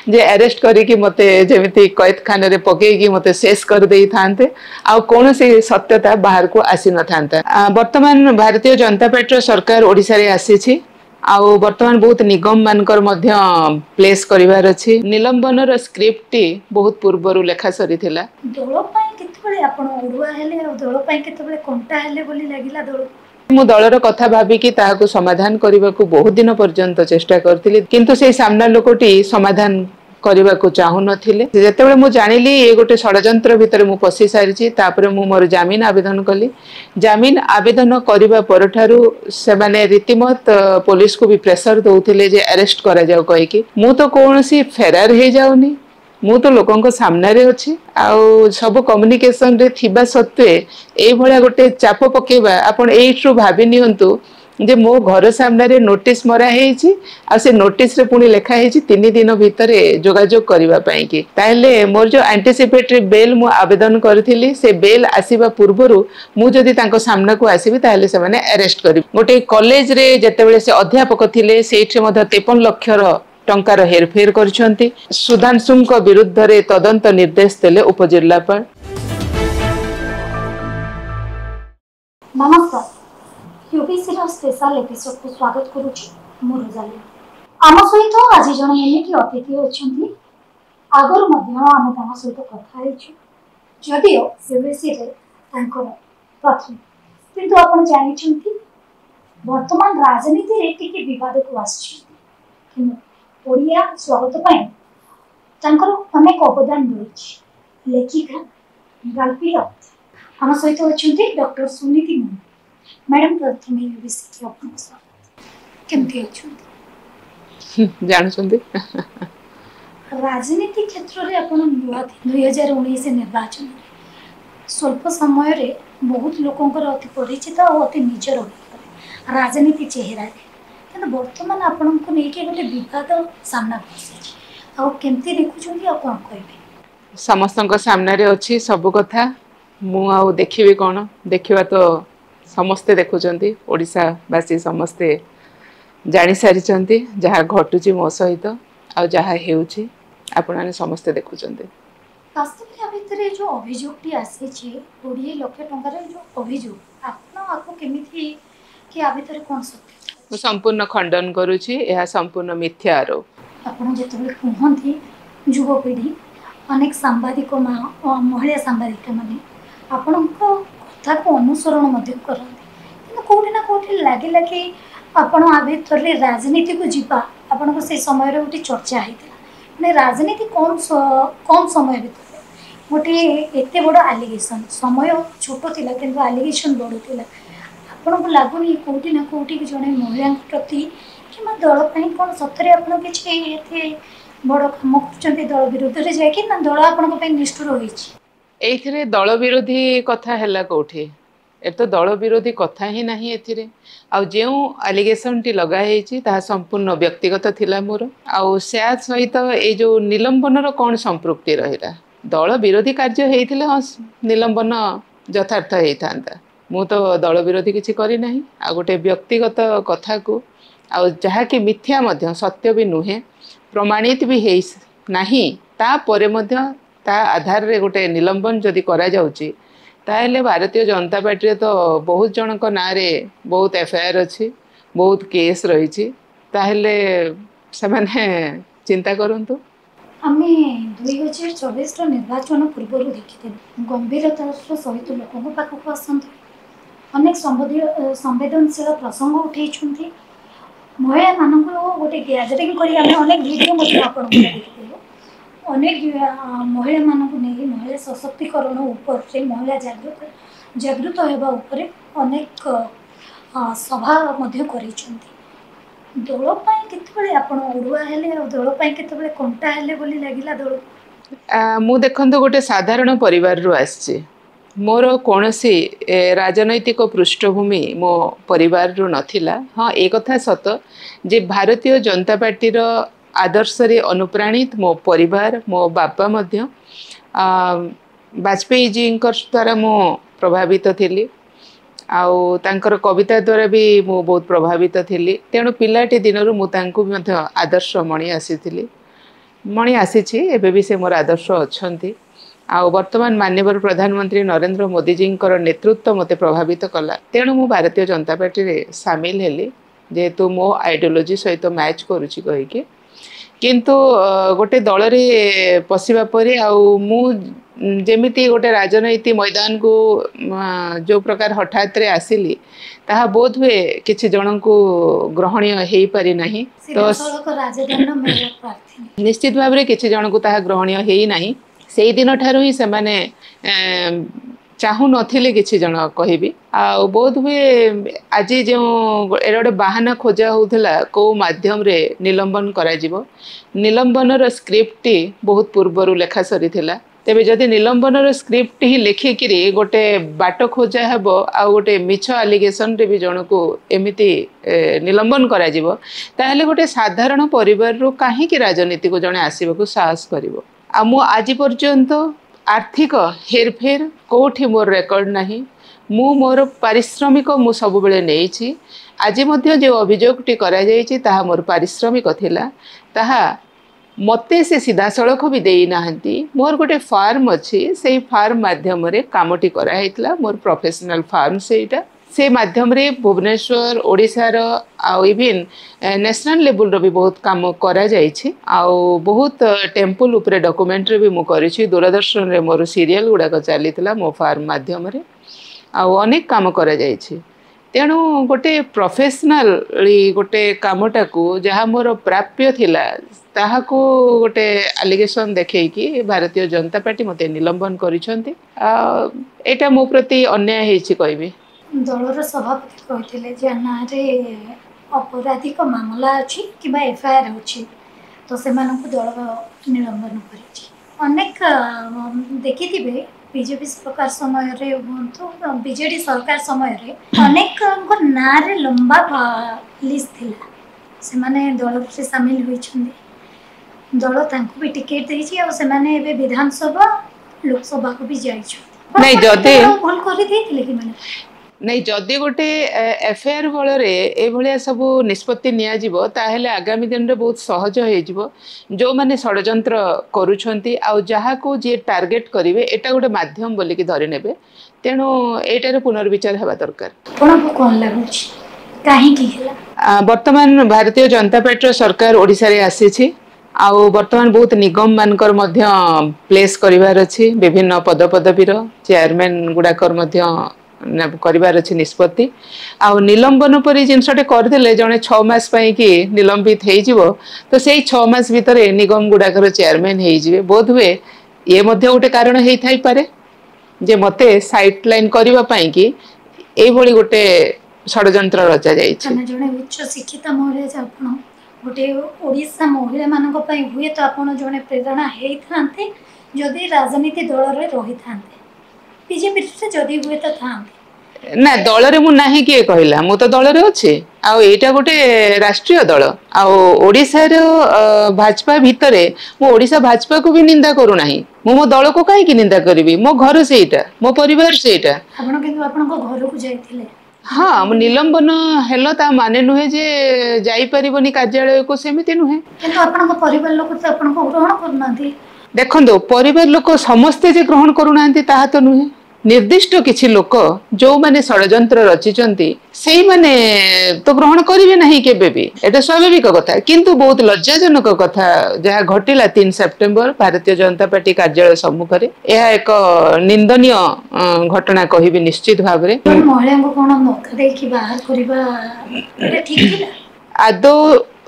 जे arrest करिकी मते जेमिति कैद खाना रे पकेकी मते शेष कर देई थांते आ कोन से सत्यता बाहर को आसी न थांता। वर्तमान भारतीय जनता पार्टी सरकार ओडिसा रे आसी छी आउ वर्तमान बहुत निगम मानकर मध्य प्लेस करिवार अछि। निलंबन रो स्क्रिप्ट टी बहुत पूर्वरु लेखा सरी थिला। दल पई केतबेले आपण ओडुआ हेले आ दल पई केतबेले कंटा हेले बोली लागिला दल मु दलर कथा भाबिकी ताहाको समाधान करबाकू बहुत दिन पर्यंत चेष्टा करथिली किंतु से सामना लोकटी समाधान करबा को चाहू नथिले। जेतेबेले मु जानिली ए गोटे षडयंत्र भितर मु पसी सारिची तापरे मु मोर जामीन आवेदन कली। जामीन आवेदन करबा परठारु से माने रीतिमत पुलिस को भी प्रेशर दउथिले जे अरेस्ट करा जाऊ कहिकी मु तो कोनसी फेरार हे जाउनी मु तो लोकंको सामने रे अछि आउ सब कम्युनिकेशन रे थिबा सत्वे ए भळा गोटे चाप पकेबा आपण एठु भाबी नियंतु जे मो घर सामने रे नोटिस मरा हेछि आ से नोटिस रे पुनी लेखा हेछि 3 दिन भितरे जोगाजोग करबा पई की ताले मोर जो एंटीसिपेटरी बेल मु आवेदन करथिली से बेल आसीबा पूर्वरु मु जदी तांको सामना को आसीबी ताले से माने अरेस्ट करी। गोटे कॉलेज रे जेतेबेले से अध्यापक थिले सेठी मध 53 लाख टंकार हेरफेर करछंती। सुधांशुଙ୍କ विरुद्ध रे तदंत निर्देश देले उपजिल्लापाल। नमस्कार यूपीसी रो स्पेशल एपिसोड को स्वागत करूची मु रोजाली। आम सहित आज जणे एमिति अतिथि अछंती आगर मध्य आम ताम सहित कथा हेछु जदिओ यूपीसी रे तांकर प्रथम किंतु आपण जानि छंती वर्तमान राजनीति रे टिके विवाद को आछि किंतु ओडिया स्वागत पाई तांकर अनेक अवदान रहिछि। लेखिका गाल्पी आम सहित अछंती डॉक्टर सुनीति मैडम प्रथम यूपीसी के आपन स्वागत केमति अछंती जानछंती राजनीति क्षेत्र रे आपण नुआ 2019 निर्वाचन स्वल्प समय रे बहुत लोकंकर अति परिचित और अति निजर राजनीति चेहरा किंतु वर्तमान आपण को नेके गोटे विवाद सामना पसी आ केमति देखुछंती आ कोन कहबे समस्तଙ୍କ सामने रे अछि सब कथा मु आ देखिबे कोन देखिबा तो समस्ते देखुचंती ओडिसा वासी समस्ते जानि सारिचंती जहा घटुची मो सहित आ जहा हेउची आपनाने समस्ते देखुचंती। वास्तव में भितरे जो अभियोगटी आसी छी 20 लाख टंकार जो अभियोग आपन आपको केमिति कि आ भितरे कोन सत्य संपूर्ण खंडन करूची यह संपूर्ण मिथ्या आरोप। आपण जेतबे कहंती युवपीढ़ी अनेक सांबादिक महिला सांबादिक माने आपणको कथा को अनुसरण मध्य करंती किंतु कोठी ना कोठी लागिला कि आपण आ भितर रे राजनीति को जीवा आपणको से समय रे उठी चर्चा हेतिला माने राजनीति कौन समय भितर गोटे एते बड़ एलिगेशन समय छोटो थिला किंतु एलिगेशन बड़ थिला आपन को लागुनी कोठी ना कोठी जने महिला प्रति कि दल पई कोन सतरे आपन किछि एते बड़ काम करचंती दल विरोध रे जाय कि ना दल आपन को पई निष्ठुर होईछि एथिरे दल विरोधी कथा हैला कोठी ए तो दल विरोधी कथा ही नहीं एथिरे आ जेउ एलिगेशन टी लगा हेछि ता संपूर्ण व्यक्तिगत थिला मोर आ से सहित ए जो निलंबन रो कोन संपृक्ति रहिला दल विरोधी कार्य हेइथिले निलंबन यथार्थ हेइथांता मु तो दल विरोधी किछि करी नाही आ गोटे व्यक्तिगत कथा को आ जहा कि मिथ्या मध्य सत्य भी नुहे प्रमाणित भी हेइ नाही ता परे मध्य ता आधार रे गोटे निलंबन जदि करा जाउची ताहेले भारतीय जनता पार्टी तो बहुत जनक ना रे बहुत एफआईआर अछि बहुत केस रहिछि ताहेले से माने चिंता करंतु। आमे 2024 रो निर्वाचन पूर्व देखिथे गंभीरतार सहित लोकन पाखक आसंत अनेक संवेदनशील प्रसंग उठे छुंती महिला मानक गोटे गैदरिंग करी आमे अनेक वीडियो मध्ये आपण देखिथे अनेक महिला मानक नहीं महिला सशक्तिकरण ऊपर से महिला जागृत हेबा ऊपर अनेक सभा मध्ये करी छुंती दल पई केतबेले आपण ओडुआ हेले आ दल पई केतबेले कंटा हेले बोली लागिला दल मु देखंतो गोटे साधारण परिवार रु आछि मोर कोनसी राजनैतिक पृष्ठभूमि मो परिवार रु नथिला। हाँ एक कथा सत जे भारतीय जनता पार्टी रो आदर्श रे अनुप्राणित मो परिवार मो बापा मध्य वाजपेयी जी द्वारा मो प्रभावित थिली आउ तांकर कविता द्वारा भी मु बहुत प्रभावित थिली तेणु पिलाटी दिनरु मु तांकु मध्य आदर्श मणि आसीथिली मणि आसी एबे भी से मोर आदर्श अछंती आ वर्तमान माननीय प्रधानमंत्री नरेंद्र मोदी जी नेतृत्व मत प्रभावित कला तेणु मु भारतीय जनता पार्टी रे सामिल हेली जेहेतु मो आइडियोलोजी सहित मैच करुच्ची कहीकि किंतु गोटे दल रे पशिबा परे मु जेमिति गोटे राजनीति मैदान को जो प्रकार हठात रे आसिली ताहा बोध हुए किछि जन को ग्रहणीय हेई पारि नाही तो निश्चित भाव रे किछि जन को ताहा ग्रहणीय हेई नाही सेई दिन ठारू ही से माने चाहू नथिले किछि जन कहिबी आ बोध हुए आज जो एटा गोटे बाहाना खोजा होउथला को माध्यम रे निलंबन करा जिवो निलंबन रो स्क्रिप्ट बहुत पूर्वरु लेखा सरी थिला तेबे जदि निलंबन रो स्क्रिप्ट ही लेखिकिरी गोटे बाट खोजा हेबो आ गोटे मिछ एलिगेशन रे भी जन को एमिति निलंबन करा जिवो ताहले गोटे साधारण परिवार रो काहे कि राजनीति को जने आसीबा साहस करिवो आ मु आज पर्यंत आर्थिक हेरफेर कोठी मोर रेकर्ड नहीं मु मोर पारिश्रमिक मु सब बेले नेइछि आज मध्य जो अभियोगटी करा जाइछि ताहा मोर पारिश्रमिक थिला ताहा मते से सीधा सड़क भी देई नाहंती मोर गोटे फार्म अछि सेही फार्म माध्यम रे कामटी करा हेतला मोर प्रोफेशनल फार्म सेटा से माध्यम रे भुवनेश्वर ओडिसा रो आ इवन नेशनल लेवल रो भी बहुत काम करा जाइछि आ बहुत टेम्पल ऊपर डॉक्यूमेंटरी भी मु करिछि दूरदर्शन रे मोर सीरियल गुडा को चलीतला मो फार्म माध्यम रे आ अनेक काम करा जाइछि तेणु गोटे प्रोफेशनल गोटे कामटा को जहाँ मोर प्राप्य थिला ताहा को गोटे एलिगेशन देखै कि भारतीय जनता पार्टी मते निलंबन करिसंती एटा मो प्रति अन्याय हेछि कहबी दलर सभापति कहते जे ना अपराधिक मामला अच्छी कि एफआईआर अच्छी तो से दल निलंबन अनेक देखी बीजेपी सरकार समय बीजेडी सरकार समय अनेक ना लंबा लिस्ट थिला से माने दल से सामिल होइछन्दी दल तांको भी टिकेट देछि आ से माने एबे विधानसभा लोकसभा को भी जाइछ नहीं जदे भूल करि देथिले कि माने नहीं जदि गोटे एफआईआर बल ए सब निष्पत्ति निया जिवो ताहेले आगामी दिन रे बहुत सहज हो जिवो जो माने षडयंत्र करूछंती आ जहा को जे टार्गेट करिवे एटा गोटे माध्यम बोली कि धरि नेबे तेणु एटार पुनर्विचार हेबा दरकार कोन कोन लागुछि काहे कि हेला वर्तमान भारतीय जनता पार्टी सरकार ओडिसा रे आसीछि आ वर्तमान बहुत निगम मानकर मध्य प्लेस करिवार अछि विभिन्न पद पदवीर चेयरमैन गुडाकर मध्य करिवार अछि निष्पत्ति आ निलंबन परि जिनसटे करथिले जने 6 मास पई कि निलंबित हेइ जिवो तो सेही 6 मास भितरे निगम गुडाकर चेयरमैन हेइ जिवे बोध हुए ये मध्य गोटे कारण हेइ थाई पारे जे मते साइड लाइन करिवा पई कि एई भली गोटे षडयंत्र रचा जाई छै जने उच्च शिक्षित महिला जे आपण गोटे ओडिसा महिला मानक पई हुए तो आपण जने प्रेरणा हेइ थांते जदि राजनीति दल रे रहि थांते बीजेपी से जदि हुए तो थांते ना दल रे मु नाही किए कहला मु तो दल रे अछि आ एटा गोटे राष्ट्रीय दल आ ओडिसा रो भाजपा भितरे मु ओडिसा भाजपा को भी निंदा करू नाही मो दल को काहे की निंदा करबी मो घर सेटा मो परिवार सेटा आपण किंतु आपण को घर को जाइथिले हाँ निलंबन हेलो ता माने नुहे जे जाई परिबनी कार्यालय को सेमिति नुहे किंतु आपण को परिवार लोक तो आपण को ग्रहण करनांती देखो परिवार लोक समस्ते जे ग्रहण करूना ताहा तो नुहे निर्दिष्ट किछि लोक जो माने षडयंत्र रचिचंती सेही माने तो ग्रहण करिवे नाही केबे भी एटा स्वाभाविक कथा किंतु बहुत लज्जाजनक कथा जहा घटिला 3 सेप्टेम्बर भारतीय जनता पार्टी कार्यालय सम्मुख रे एहा एक निंदनीय घटना कहिबे निश्चित भाव रे महिला को कोन नोखा दे कि बाहर करबा एटा ठीक थिला आदो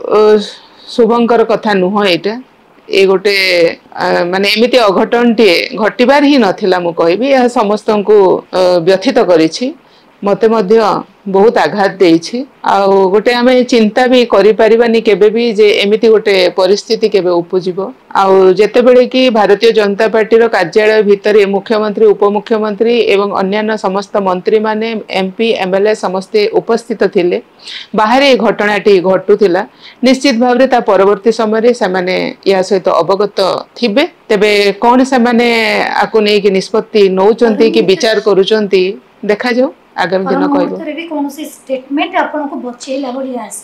शुभंकर कथा नुह एटा ए गोटे माने एमिति अघटन टे घटिबार ही नथिला मु कहबी यह समस्त को व्यथित करिछि मते मध्य बहुत आघात देछि आ गोटे आमे चिंता भी करि परिबानी केबे भी जे एमिति गोटे परिस्थिति केबे उपजिबो आ जेते बेले कि भारतीय जनता पार्टी रो कार्यालय भितरे मुख्यमंत्री उपमुख्यमंत्री एवं अन्य समस्त मंत्री माने एमपी एमएलए समस्ते उपस्थित थिले बाहर ए घटनाटी घटुथिला निश्चित भाव रे ता परवर्ती समय रे से माने या सहित अवगत थिबे तबे कोन से माने आकु नै कि निष्पत्ति नौचंती कि विचार करूचंती देखा जाऊ आगामी दिन कहबो तोरे भी कोनोसी स्टेटमेंट आपन को बचेला बढिया आसेनी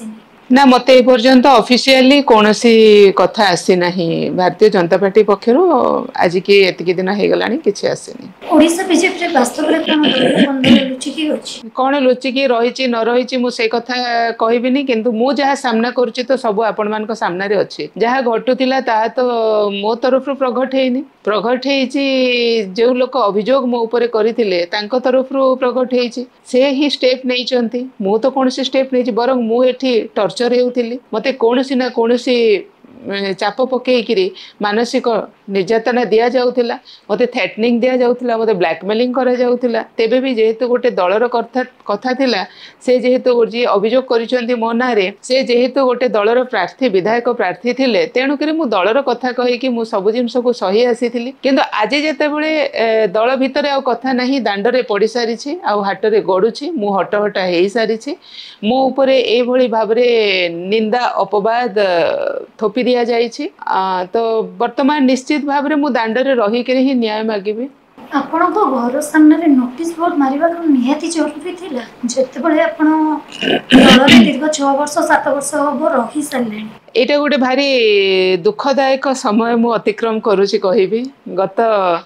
ना मत पर्यंत ऑफिशियली कौन सी कथा आसी नहीं भारतीय जनता पार्टी पक्षर आज की एतिक दिन हो गलानी किसी आसीनी। ओडिशा बीजेपी वास्तव में कौन दलीय बंधन लुचिकी अछि कौन लुचिकी रही न रही मुझे कथा कहबिनी किंतु मु जहाँ सामना करुच्ची तो सब आपण मान सामना रे अच्छी जहाँ घटुला ता तो मो तरफ प्रगट है प्रगट है जो लोक अभियोग मो ऊपर करते तरफ प्रगट है से ही स्टेप नहीं मु तो कौन स्टेप नहीं बर मुझे टर्चर होती मत कौन ना कौन चाप पकईकि मानसिक निर्यातना दि जाऊला मत थ्रेटनिंग दि जाऊला मत ब्लैकमेलिंग करा जाऊला तेबे भी जेहेतु गोटे दलर कथा थिला से जेहेतु जी अभियोग करिसेंती मो ना रे से जेहेतु गोटे दलर प्रार्थी विधायक प्रार्थी थिले तेणुक मु दलर कथा कहीकि मु सब जिनस को सही आसी किंतु आज जितेबले दल भितर आ कथा नहीं दांडरे पड़ सारी आ हाटरे गड़ुची मु हटहटा हो सारी मो उपरे एभली भाव निंदा अपवाद थोपी दि जाइछि तो वर्तमान निश्चित भाव में मु दांडरे रही ही न्याय मागिबी। आपण को घर सामने नोटिस बोर्ड मारिबा को निहाती जरूरी थिला जेतेबेले आपण दलरे दीर्घ 6 वर्ष 7 वर्ष हो रही सारले एटा गोटे भारी दुखदायक समय मु अतिक्रम करूची कहिबी गत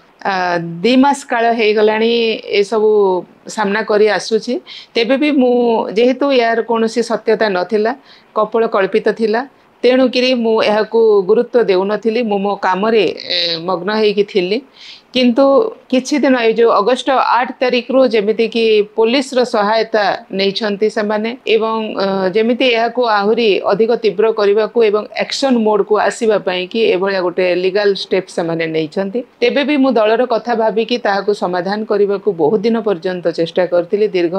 2 मास काल हो गलानी ए सब सामना करी आसुची तेबे भी मु जेहेतु यार कोनोसी सत्यता नथिला कपल कल्पित थिला तेणुकि मुझे गुरुत्व देउनथिली मो काम मग्न होइकी थिली किंतु किछि दिन ये जो अगस्ट 8 तारिख रु जेमिति कि पुलिस रो सहायता नैछंती से माने एवं जेमिति यहा को आहुरी अधिक तीव्र करबा को एवं एक्शन मोड को आसीबा पई कि एभलिया गोटे लीगल स्टेप से माने नैछंती तेबे भी मु दलर कथा भाबी कि ताहाको समाधान करबा को बहुत दिन पर्यंत चेष्टा करथिली दीर्घ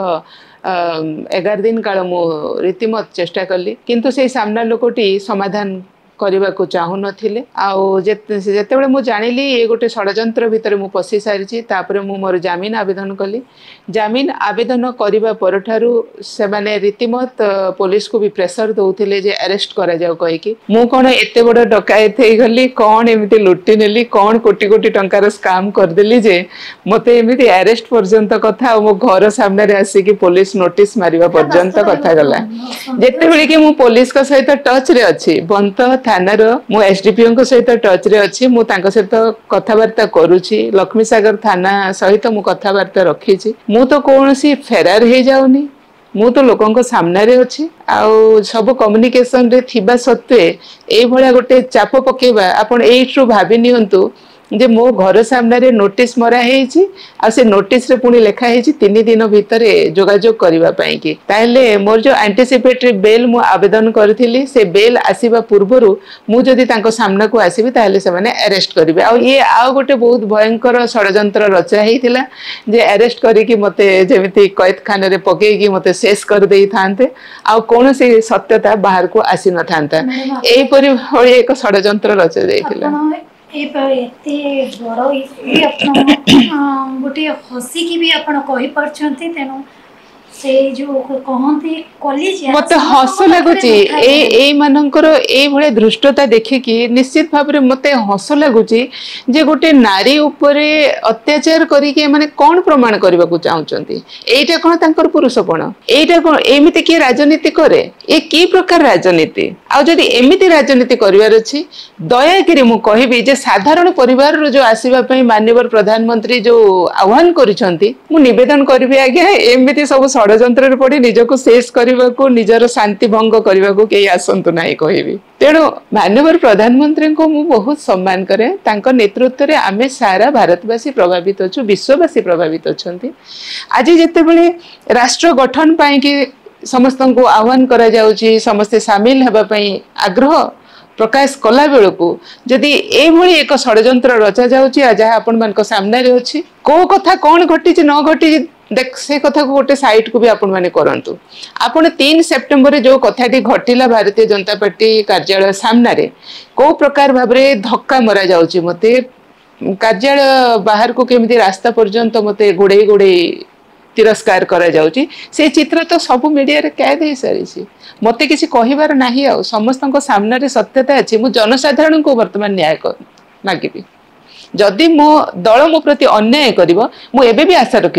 11 दिन काल मु रीतिमत चेष्टा कली किंतु से सामना लोकटी समाधान करने को चाहू नथिले जेतेबेले मु जानिली ये गोटे षड्यंत्र भितर मु पशि सारी तापर मु मोर जामीन आवेदन कली जामीन आवेदन करबा परठारु से माने रीतिमत पुलिस को भी प्रेशर दउथिले जे अरेस्ट करा जाऊ कहिकी मु कोन एते बड़ डकायत हे गली कोन एमिति लुटी नेली कोन कोटी कोटी टंकार स्कैम कर देली जे मते एमिति अरेस्ट पर्यंत कथा मो घर सामने रे आसी कि पुलिस नोटिस मारिबा पर्यंत कथा गला जेतेबेले कि मु पुलिस का सहित टच रे अछि बंत थानार मु एसडीपीओ को सहित टच रे अछि मु तांको सहित कथावार्ता करूची लक्ष्मी सागर थाना सहित मु कथावार्ता रखीची मु तो कोनोसी फेरार हे जाउनी मु तो लोकन को सामने रे अछि आउ सब कम्युनिकेशन रे थिबा सत्वे ए भलिया गोटे चाप पकेबा आपण एइट्रु भाबी नियंतु जे मो घर सामने रे नोटिस मरा हेछि आ से नोटिस रे पुनी लेखा हेछि 3 दिन भितर जोगाजोग करबा पई कि ताले मोर जो एंटीसिपेटरी बेल मु आवेदन करथिली से बेल आसीबा पूर्वरु मु जदी तांको सामना को आसीबी ताले से माने अरेस्ट करबे आ ये आ गोटे बहुत भयंकर षड्यंत्र रचा हेतिला जे अरेस्ट करी कि मते जेमिति कैद खाना रे पके कि मते शेष कर देई थानते आ कोनो से सत्यता बाहर को आसी न थानता एई परि होय एक षड्यंत्र रचा देइथिला एते बड़ इश्यू गोटे हसी की भी आपण कहि परछंती तेनो से जो कहंती कॉलेज मत हस लगुची ए मानकर ए भले दृष्टता देखि कि निश्चित भाव में मते हस लगुची जे गोटे नारी उपरे अत्याचार करी के माने कोन प्रमाण करबा को चाहउचंती एटा कोन तांकर पुरुषपण एटा कोन एमिति के राजनीति करे ए की प्रकार राजनीति आ जदी एमिति राजनीति करिवार अछि दया करी मु कहिबी जे साधारण परिवार रो जो आसीबा पई माननीय प्रधानमंत्री जो आह्वान करिसंती मु निवेदन करबी आगे एमिति सब षड्यंत्र पड़ी निजको शेष करने को निजर शांति भंग करने को कई आसतु ना कहबी तेणु माननीय प्रधानमंत्री को मु बहुत सम्मान करे तांको नेतृत्व रे आमे सारा भारतवासी प्रभावित अछु विश्ववासी प्रभावित अछंती आज जेतेबेले राष्ट्र गठन पाई कि समस्त को आह्वान करा जाउची समस्त शामिल हेबा पई आग्रह प्रकाश कला बेलू जदि एभली एक षड्यंत्र रचा जाउची आ जहा आपण मान सामने रे अछि को कथा कौन घटी न घटी देख से कथा को गोटे साइट को भी आपण माने करंतु आपण 3 सेप्टेम्बर जो कथाटी घटिला भारतीय जनता पार्टी कार्यालय सामने रे को प्रकार भाबरे धक्का मरा जाउची मते कार्यालय बाहर को केमिति रास्ता पर्यंत मते गोडे गोडे तिरस्कार करा जाउची से चित्र तो सब मीडिया रे कैद हे सारी मते किसी कहिबार नाही आ समस्त को सामने रे सत्यता अछि मु जनसाधारण को वर्तमान न्याय मागिबी जदि मो दल मो प्रति अन्याय करिवो मु एबे भी आशा रखिछि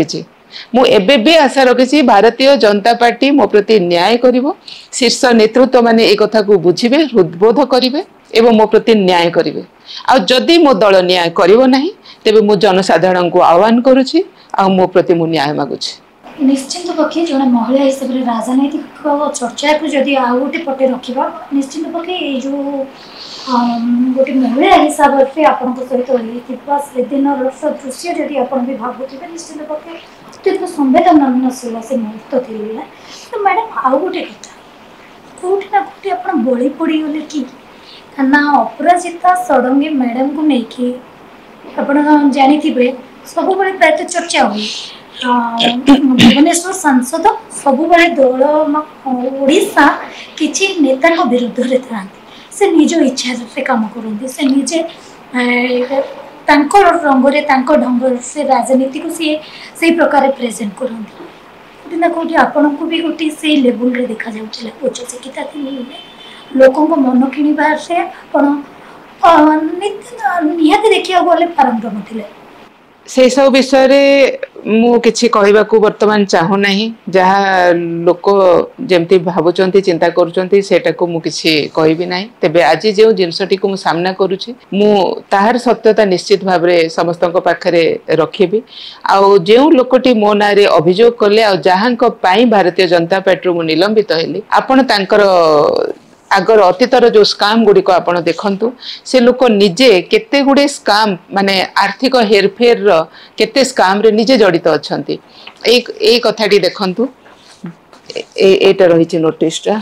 मु एबे भी आशा रखिछि भारतीय जनता पार्टी मो प्रति न्याय करिवो शीर्ष नेतृत्व माने ए कथा को बुझिबे हृदबोध करिवे एवं मो प्रति न्याय करिवे आ जदि मो दल न्याय करिवो नाही तेबे मु जनसाधारण को आह्वान करूछि आ मो प्रति मु न्याय मागुछि। निश्चित पक्षे जड़े महिला हिसाब से राजनैतिक चर्चा को जदि आउ गोटे पटे रखा निश्चित पक्षे ये जो गोटे महिला हिसाब से आपण सहित से दिन दृश्य जदि आप भी भावुवे निश्चित पक्षे अत्यंत संवेदनशील से मुहूर्त थे तो मैडम आउ गोटे कथा कौटी ना कौटी आप बड़ी पड़गले कि ना अपराजिता षडंगी मैडम को लेकिन आप जानी सब प्रायतः चर्चा हुए भुवनेश्वर सांसद सब दल ओडिशा किसी नेता विरुद्ध रे था से निज इच्छा से काम करते से निजे रंगरे ढंग से राजनीति को सी से प्रकार प्रेजेंट करती ना कौटी आपण को भी गोटे से लेवल रे देखा जाउछला उच्च शिक्षिता लोकों को मन किणवार से आपण निहाती देखिया गले पारंगम थिले से सब विषय रे मु किछि कहबा को वर्तमान चाहू नाही जहा लोक जेमती भाबुचंती चिंता करूचंती सेटा को मु किछि कहबी नाही तेबे आज जे जिंसटी को मु सामना करूछि मु ताहार सत्यता निश्चित भाव रे समस्त को पाखरे रखिबी आ जे लोकटी मो ना रे अभियोग करले आ जहांक पाई भारतीय जनता पार्टी मु निलंबित हेली आपण तांकर आगर अतीतर जो स्काम गुड़ी को आपण देखंतु से लोक निजे केते गुडे स्काम माने आर्थिक हेरफेर केते स्काम रे निजे जड़ित अछंती ए कथाटी देखंतु एटा रहिछि नोटिसटा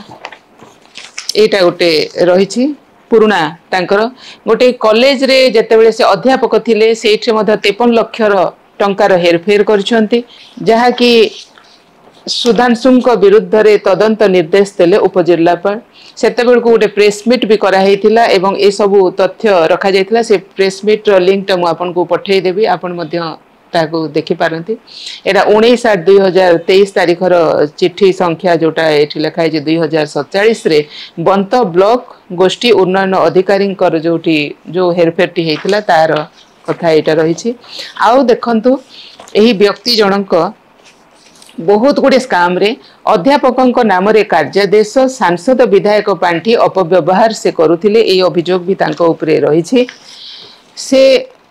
एटा गोटे रहिछि पुराना तांकर गोटे कॉलेज रे जेतेबेले से अध्यापक थिले सेठे मध्य 53 लाख टंकार हेरफेर करछंती जहा कि सुधांशुंक विरुद्ध रे तदंत निर्देश देले उपजिल्लापाल सेतेबेल को गोटे प्रेस मीट भी कराइथिला एवं ए सब तथ्य रखा जाइथिला से प्रेस मीट रो लिंक टा मु आपन को पठेई देबी आपन मध्य ताको देखि पारंती एटा 19/8/2023 तारीख रो चिट्ठी संख्या जोटा एठी लिखा है जे 2047 रे बंत ब्लॉक गोष्ठी उन्नयन अधिकारी कर जोटी जो हेरफेरटी हेतिला तार कथा एटा रहिछि आउ देखंतु एही व्यक्ति जनक बहुत गुड़े स्काम रे अध्यापकों नाम रे कार्यादेश सांसद विधायक पांठी अपव्यवहार से करुथिले ए अभियोग भी तांको उपरे रहिछि से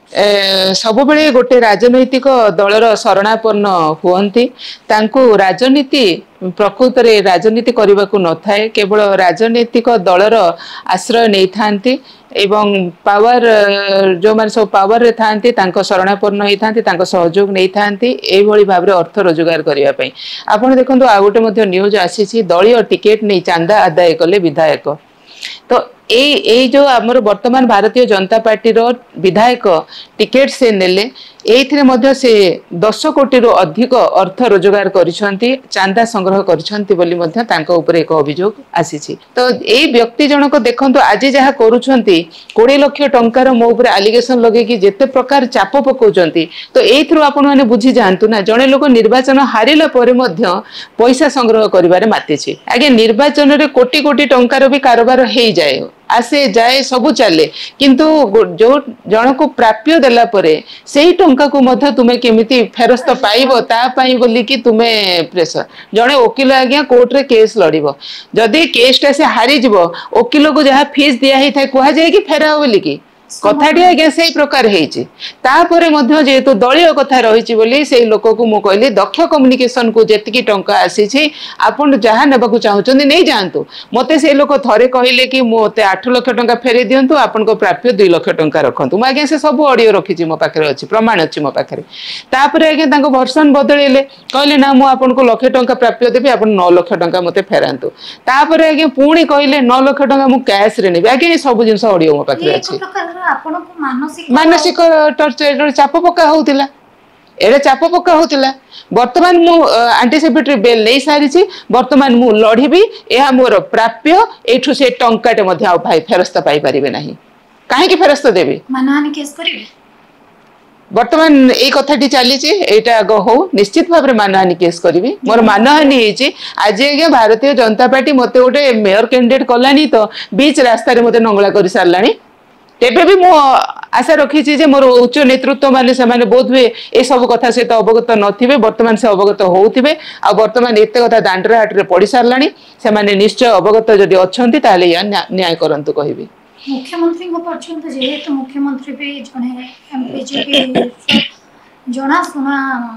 सब बेले गोटे राजनैतिक दलर शरणापन्न हुअंती तांको राजनीति प्रकृत रे राजनीति करबा को न थाए केवल राजनीतिक दलर आश्रय नै थांती एवं पावर जो मान सब पावर रे थांती तांको शरणापन्न होई थांती तांको सहयोग नै थांती ए भली भाव रे अर्थ रोजगार करिया पई आपण देखंतु आ गोटे मध्ये न्यूज आसीछि दलीय टिकेट नै चांदा आदाय कले विधायक तो ए जो हमर वर्तमान भारतीय जनता पार्टी रो विधायक टिकेट से नेले एथिरे मध्ये से 10 कोटी रो अधिक अर्थ रोजगार करिसंती चांदा संग्रह करिसंती बोली मध्ये तांको ऊपर एक अभियोग आसीछि तो ए व्यक्ति जनक देखंतु आज जहा करूछंती 20 लाख टंकार मो ऊपर एलिगेशन लगे कि जेते प्रकार चाप पकोचंती तो एथरो आपण माने बुझी जानतु ना जणे लोक निर्वाचन हारिला परे मध्ये पैसा संग्रह करिवारे मातिछि आगे निर्वाचन रे कोटी कोटी टंकार भी कारोबार हेई जाय आसे जाए सबू चले किंतु जो जन को प्राप्य देला परे सेही टंका को मध्य तुमे केमिति फेरस्त पाइबो ता पाई बोली कि तुमे प्रेशर जने वकील आज्ञा कोर्ट रे केस लड़िबो जदी केस टा से हारि जिवो वकील को जहा फीस दिया ही थाए कुहा जाय कि फेराओ बोली कि कथाटी आज्ञा से प्रकार हेछि तापरे मध्य जेतु दलीय कथा रहिछि बोली सेही लोक को मु कहली दक्ष कम्युनिकेशन को जेतिकी टंका आसीछि आपण जहा नेबा को चाहुचंदी नै जानतु मते से लोक थरे कहिले कि मोते 8 लाख टंका फेरे दियंतु आपण को प्राप्य 2 लाख टंका रखंतु म आज्ञा से सब ऑडियो रखिछि मो पाखरे अछि प्रमाण अछि मो पाखरे तापरे आज्ञा तांको वर्षन बदलेले कहले ना मु आपण को लाख टंका प्राप्य देबी आपण 9 लाख टंका मते फेरांतु तापरे आज्ञा पुणी कहले 9 लाख टंका मु कैश रे नेबी आज्ञा सब जिंस ऑडियो मो पाखरे अछि मानसिक टर्चर चाप पक्का होतिला एरे चाप पक्का होतिला वर्तमान मु एंटीसिपेटरी बेल नै सारिछि वर्तमान मु लढिबी एहा मोर प्राप्य एठु से टंकाटे मध्ये आ भाई फेरस्त पाई परिबे नाही काहे कि फेरस्त देबी मानहानि केस करिवे वर्तमान ए कथाटी चलीछि एटा गो हो निश्चित भाबरे मानहानि केस करिवि मोर मानहानि हेछि आज आगे भारतीय जनता पार्टी मते गोटे मेयर कैंडिडेट कलानी तो बीच रास्ता रे मते नंगला करि सारलानी तेबे भी मो आशा रखी जे मोर उच्च नेतृत्व माने से बोध हुए ए सब कथा सहित अवगत नथिबे वर्तमान से अवगत होउथिबे आ वर्तमान एते कथा दांडरे हाटरे पड़ी सारलानी से माने निश्चय अवगत जदि अछंती ताले या न्याय करंतु कहिबी। मुख्यमंत्री पर्यंत जेहेतु मुख्यमंत्री भी जड़े बीजेपी जनाशुना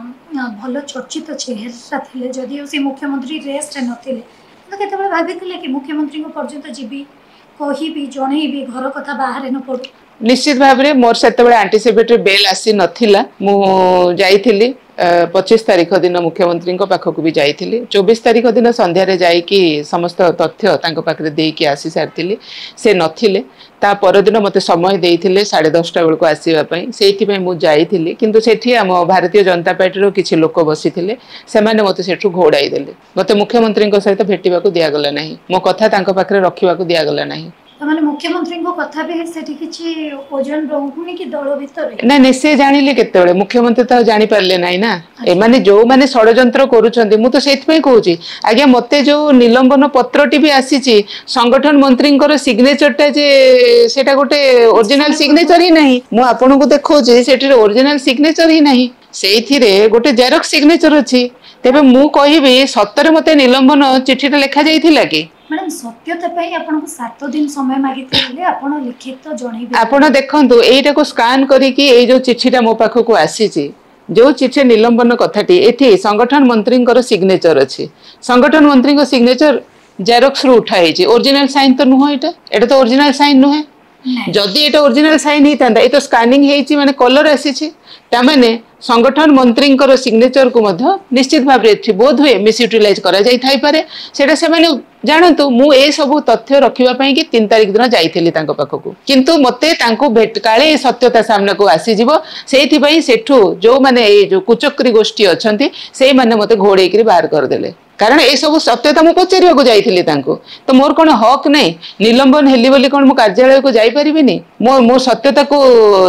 भल चर्चित चेहरा थे जदिव से मुख्यमंत्री रेस्ट नथिले तो केतबेले भाभी कि मुख्यमंत्री पर्यंत जीवी कहिबी जनईबी घर कथा बाहर न पड़ू। निश्चित भाव में मोर से एंटीसिपेटरी बेल आसी नथिला मु जाइथिली 25 तारीख दिन मुख्यमंत्री पाखक भी जाइथिली 24 तारीख दिन संध्यारे जाइकी समस्त तथ्य तांको पाखरे देकी आसी सारथिली से नथिले ता परदिन मते समय देइथिले 10:30 बेलको आसीबा पई सेठी पई मु जाइथिली किंतु सेठी हम भारतीय जनता पार्टी रो किछि लोक बसिथिले से माने मते सेठु घोड़ाई देले मते मुख्यमंत्री सहित भेटिबा को दिया गला नाही मो कथा तांको पाखरे रखिबा को दिया गला नाही। माने मुख्यमंत्री को कथा भी सेठी किछि ओजन रहउनी कि दल भितर ना निश्चय जानिले केतेबेले मुख्यमंत्री तो जानि पारले नाही ना ए माने जो माने षडयंत्र करूछन्ती मु तो सेठ पई कहूची आज्ञा मते जो निलंबन पत्रटी भी आसीची संगठन मंत्री सिग्नेचर टा जे सेटा गोटे ओरिजिनल सिग्नेचर ही नहीं मु आपन को देखौची सेठी ओरिजिनल सिग्नेचर ही नहीं सेइथिरे गोटे जेरॉक्स सिग्नेचर अछि तेबे मु कहिबी सत्तर मते निलंबन चिठीटा लेखा जाइथिला कि मैडम सत्यता पई आपन को 7 दिन समय मागिथिले आपन लिखित जणैबे आपन देखंतु एटा को स्कैन करी कि ए जो चिठीटा मो पाखो को आसीची जो चिठी निलंबन कथाटी एठी संगठन मंत्री सिग्नेचर अछि संगठन मंत्री सिग्नेचर जेरॉक्स रु उठाई छी ओरिजिनल साइन तो नुह एटा तो ओरिजिनल साइन नुहे जदि एटा ओरिजिनल साइन ही तांदा ए तो स्कैनिंग हेची माने कलर आसीची ता माने संगठन मंत्री सिग्नेचर को मध्य निश्चित भाव में बोध हुए मिस यूटिलाइज करा जाई थाई पारे सेटा से माने जानतु मु ए सब तथ्य रखिबा पई कि 3 तारिख दिन जाइथिली तांको पाखकु किंतु मते तांको भेट काळे सत्यता सामने को आसी जीवो सेठी पई सेठु जो माने ए जो कुचक्री गोष्ठी अछंती सेई माने मते घोड़े करी बाहर कर देले कारण ए सब सत्यता मु पचेरिया को जाइथिली तांको तो मोर कोन हक नै निलंबन हेली बोली कोन मु कार्यालय को जाई परिबिनी मो सत्यता को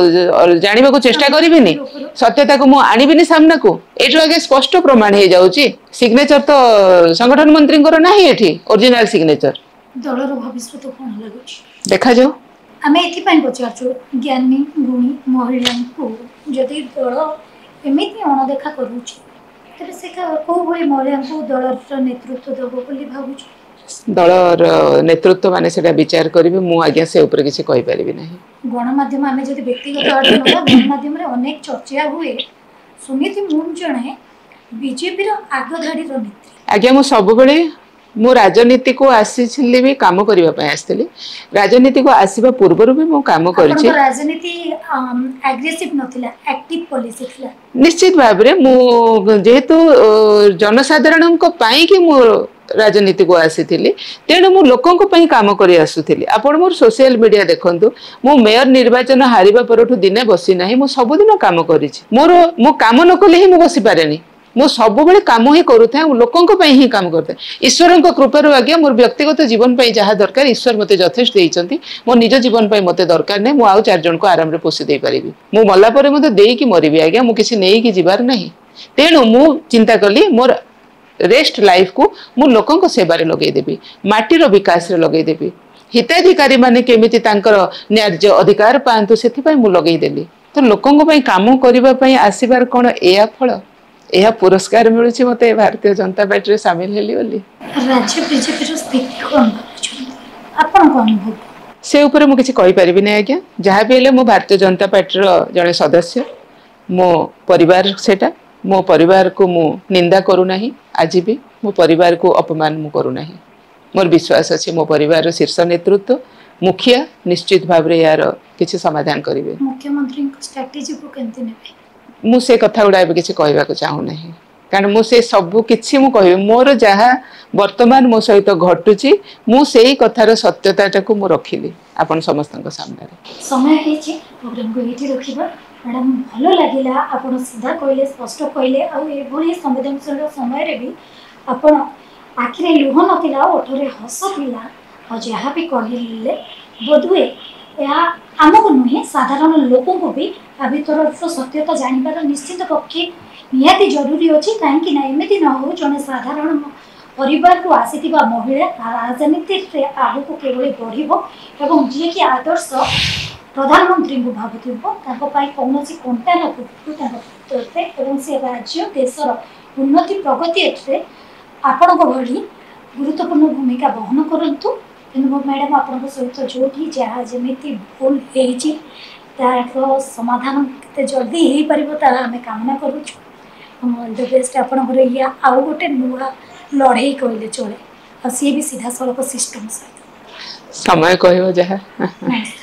जानिबा को चेष्टा करिबिनी सत्यता को मु आनिबिनी सामने को एठो आगे स्पष्ट प्रमाण हे जाउची सिग्नेचर तो संगठन मंत्री नाही एठी ओरिजिनल सिग्नेचर दलर भविष्य तो कोन लागुची देखा जाओ आमे एथि पई पचारछु ज्ञानी गुणी महिला को जदि दल एमिति अणदेखा करूची तबे से को भली महिला को दलर नेतृत्व देबो बोली भाबुची दलर नेतृत्व माने सेटा विचार करिवे मु आज्ञा से ऊपर किसी कहि परिबि नाही गणमाध्यम आमे जदि व्यक्तिगत आड़ नबा गणमाध्यम रे अनेक चर्चा हुए सुनीति मुन जणे बीजेपी रो आगधाडी रो नेत्री आज्ञा मु सब बेले मु राजनीति को आसीछली भी काम करिबा पय आस्तली राजनीति को आसीबा पूर्वरु भी मु काम करछि राजनीति एग्रेसिव नथिला एक्टिव पॉलिसी थिला निश्चित भाव रे मु जेहेतु जनसाधारण को पाई कि मु राजनीति को आसीथिली तेणु मु लोकन को पई काम करि आसुथिली आपण मोर सोशल मीडिया देखंतु मु मेयर निर्वाचन हारिबा परठु दिने बसी नाही मु सब दिन काम करिछि मोर मु काम न कले ही मु बसी पारेनी मु सब बेले काम ही करूथे लोकन को पई ही काम करते ईश्वर को कृपारु आज्ञा मोर व्यक्तिगत जीवन पई जहा दरकार ईश्वर मते यथेष्ट देइचंती मो निज जीवन पई मते दरकार नै मु आउ 4 जन को आराम रे पोषि देई परिबी मु मल्ला परे मते देई कि मरिबी आज्ञा मु किछि नेई कि जिबार नाही तेणु मु चिंता कली मोर रेस्ट लाइफ को मु लोकन को सेवा रे लगेई देबी माटीर विकास रे लगेई देबी हिताधिकारी माने केमिति तांकर न्याय्य अधिकार पांतु सेथि पई मु लगेई देली तो लोकन को पई काम करिबा पई आसीबार कोन एया फल एया पुरस्कार मिलुछि मते भारतीय जनता पार्टी रे शामिल हेली बोली राज्य बीजेपी रो स्थिति कोन आपन कोन अनुभव से ऊपर मु किछि कहि परिबि नै आज्ञा जहा भी हेले मो भारतीय जनता पार्टी रो जने सदस्य मो परिवार सेटा मो परिवार को मु निंदा करू नाही आज भी मो परिवार को अपमान मु करू नाही मोर विश्वास अछि मो परिवार रो शीर्ष नेतृत्व मुखिया निश्चित भाव रे यार किछि समाधान करिवे मुख्यमंत्री को स्ट्रेटजी को केनते नेबे मु से कथा उडा एबे किछि कहबा को चाहू नाही कारण मु से सब किछि मु कहबे मोर जहा वर्तमान मो सहित घटुची मु सेही कथार सत्यताटा को मु रखिली आपण समस्तन सामने समय हेछि प्रोग्राम को एठी रखिबा मैडम भलो लागिला आपण सीधा कहले स्पष्ट कहले आ एभली संवेदनशील समय रे भी आपण आखिरे लुह नथिला ओठरे हस थिला आ जहा भी कहले बोधुए या आमको नुहे साधारण लोकों को भी आ भीतर सत्यता जानिबार निश्चित पक्षे निहाती जरूरी अछि काहे कि ना एमिति न हो जने साधारण परिवार को आसीथिबा महिला राजनीति रे आगु को केवल बढ़िबो एवं जे कि आदर्श प्रधानमंत्री को भावुव कौन कंटा न से राज्य देशर उन्नति प्रगति आपण भली गुरुत्वपूर्ण भूमिका बहन करूँ तेणु मैडम आपण सहित जो जहाँ जमी भूल तार समाधान के जल्दी हो पार आम कामना करुँ ऑल द बेस्ट आपंकर या आउ गोटे नुआ लड़े कहले चले आ सी भी सीधा सड़क सिस्टम सहित समय कह जहाँ